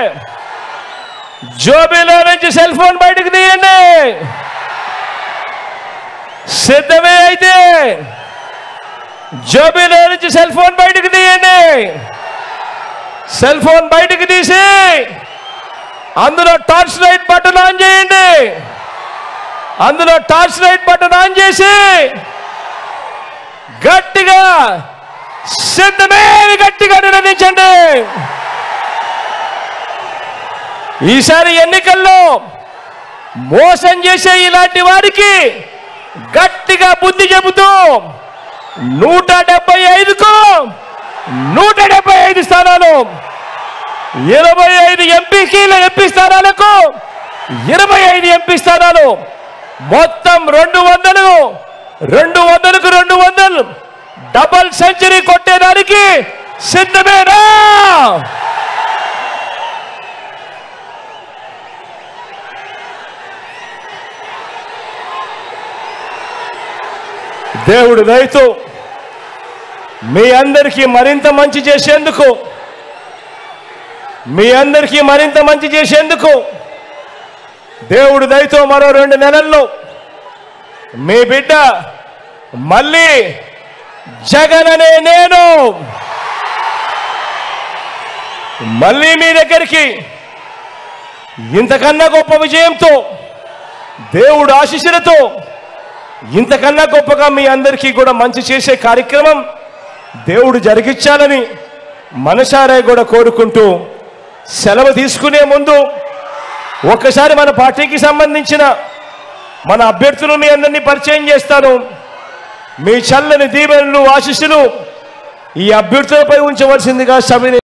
జోబీలో నుంచి cell phone బయటకు తీయండి. సిద్ధమే అయితే జోబీలో నుంచి సెల్ ఫోన్ బయటకు తీయండి. సెల్ ఫోన్ బయటకు తీసి అందులో టార్చ్ లైట్ బటన్ ఆన్ చేయండి. అందులో టార్చ్ లైట్ బటన్ ఆన్ చేసి గట్టిగా సిద్ధమే గట్టిగా నిర్ణయించండి. ఈసారి ఎన్నికల్లో మోసం చేసే ఇలాంటి వారికి గట్టిగా బుద్ధి చెబుతూ 175కు 175 స్థానాలు, 25 ఎంపీ స్థానాలకు 25 ఎంపీ స్థానాలు, మొత్తం 200కు 200 డబల్ సెంచరీ కొట్టేదానికి సిద్ధమేనా? దేవుడు దయతో మీ అందరికీ మరింత మంచి చేసేందుకు దేవుడు దయతో మరో 2 నెలల్లో మీ బిడ్డ మళ్ళీ జగన్ అనే నేను మళ్ళీ మీ దగ్గరికి ఇంతకన్నా గొప్ప విజయంతో, దేవుడు ఆశీస్సులతో ఇంతకన్నా గొప్పగా మీ అందరికీ కూడా మంచి చేసే కార్యక్రమం దేవుడు జరిగించాలని మనసారా కూడా కోరుకుంటూ సెలవు తీసుకునే ముందు ఒక్కసారి మన పార్టీకి సంబంధించిన మన అభ్యర్థులు మీ అందరినీ పరిచయం చేస్తాను. మీ చల్లని దీవెనలు ఆశీస్సులు ఈ అభ్యర్థులపై ఉంచవలసిందిగా సభని